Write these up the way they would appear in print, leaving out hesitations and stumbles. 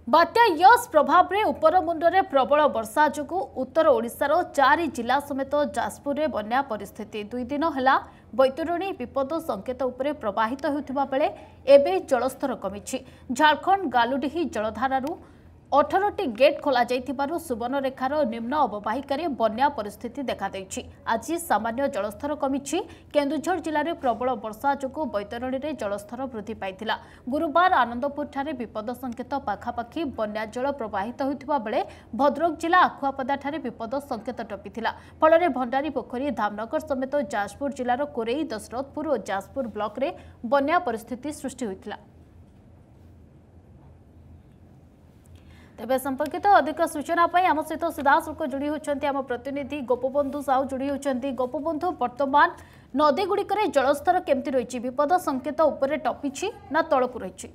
बात्या yes प्रभाव में उपरमुंडे प्रबल वर्षा जो उत्तर ओडिशार 4 जिला समेत जाजपुर में बन्या परिस्थिति 2 दिन है बैतरणी विपद संकेत उपरे प्रवाहित होता बेले एबे जलस्तर कमी। झारखंड गालुडीही जलधारू 18टी गेट खोल सुवर्णरेखार निम्न अववाहिकार बन्या परिस्थिति देखा देछि। आज सामान्य जलस्तर कमी। केन्दुझर जिले में प्रबल वर्षा जो बैतरणी में जलस्तर वृद्धि पाइथिला। गुरुवार आनंदपुर ठारे विपद संकेत पाखापाखि बन्या जल प्रवाहित होता बेले भद्रक जिला आखुआपदा ठारे विपद संकेत टपिथिला। फल भंडारी पोखरी धामनगर समेत जाजपुर जिलार कोरेई दशरथपुर और जाजपुर ब्लॉक रे बन्या परिस्थिति सृष्टि होइथिला। तेबे संपर्कित अधिक सूचना आम सहित सीधासख जोड़ी होती आम प्रतिनिधि गोपबंधु साहू जोड़ी होती। गोपबंधु वर्तमान नदी गुड़िक जलस्तर केमती रही विपद संकेत उपरे टपी ना तलकू रही?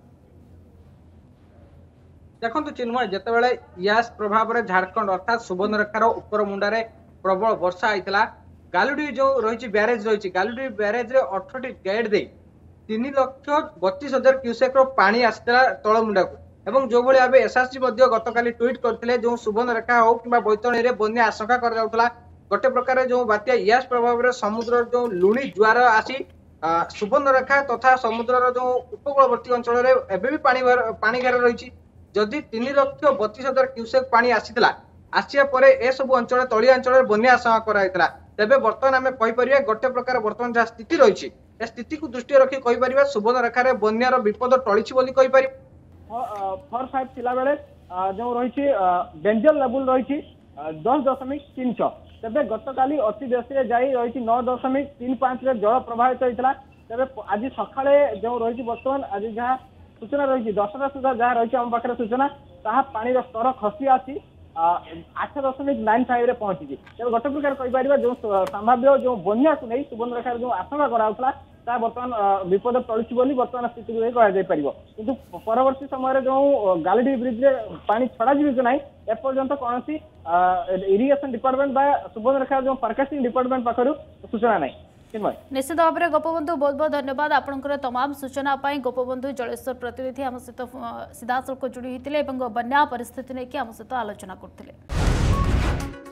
देखो चिन्मय जितेबाला यास प्रभाव में झारखंड अर्थात सुवर्णरेखार उपर मुंडारे प्रबल वर्षा होता गालुडी जो रही ब्यारेज रही गालुडी ब्यारेज 18टी गेट दे 3,32,000 क्यूसेक पानी आसाला तल मुंडा को एवं जो भाई भाव एसआरसी गतकाली ट्वीट करते जो सुवर्णरेखा हो कि बैतरणी में बन्या आशंका करा गोटे प्रकार जो बात्या यास प्रभाव में समुद्र जो लुणी ज्वार आसी सुवर्णरेखा तथा समुद्र जो उपकूलवर्ती अंचल में एवं भी पानी घेर रही जदि 3,32,000 क्यूसेक पानी आसीला आसिया पर ए सब अंचल तलिया अंचल में बन्या आशंका कराइला। तेबे बर्तमान आम कहीपर गोटे प्रकार बर्तमान जहाँ स्थिति रही ए स्थिति को दृष्टि रखी कहीपर सुवर्णरेखार बन्यार विपद टली बोली कहीपर 4-5 थिला बेले जो रही डेंजर लेवल रही 10.36 तेबे गतकाली अति बेसी जाई रही 9.35 जल प्रभावित होता। तेबे आज सकाळे जो रही बर्तमान आज जहाँ सूचना रही 10टा सुधा जहाँ रही आम पाखे सूचना ताहा पानी स्तर खसी आसी 8.95 पहुंची। तेज गोटे प्रकार कहीपर जो संभाव्य जो बन्या को नहीं सुवर्णरेखार जो आशंका कराला ता बर्तमान विपद टली बोली बर्तमान स्थिति कि परवर्ती समय जो गालुडी ब्रिज पानी छड़ा जी ना एपर्यंत कौन इरिगेशन डिपार्टमेंट सुवर्णरेखार जो फोरकास्टिंग डिपार्टमेंट पाखर सूचना नहीं। निश्चित भाव में गोपबंधु बहुत बहुत धन्यवाद आपंकर तमाम सूचना। गोपबंधु जलेश्वर प्रतिनिधि आम सहित सीधासख जोड़ी होते बन्या परिस्थिति नहीं आम सहित आलोचना करते।